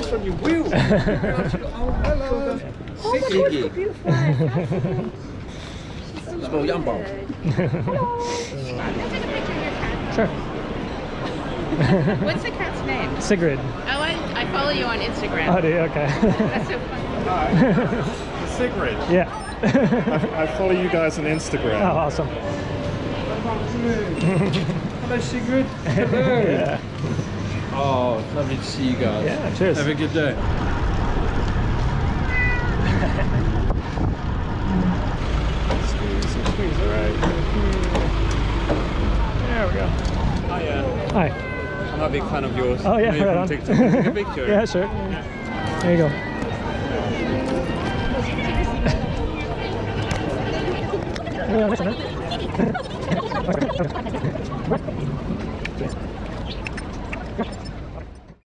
from your wheel. Oh, hello. Siggy. Beautiful. Small young ball. Sure. What's the cat's name? Sigrid. I follow you on Instagram. Oh, do you? Okay. That's so funny. Hi. Sigrid. Yeah. I follow you guys on Instagram. Oh, awesome. Hello, Sigrid. Hello. Yeah. Oh, lovely to see you guys. Yeah, cheers. Have a good day. Squeeze, all right. There we go. Hiya. Hi. I'm a big fan of yours. Oh, yeah, Maybe right from on. TikTok. Take a picture. Yeah, sure. There you go.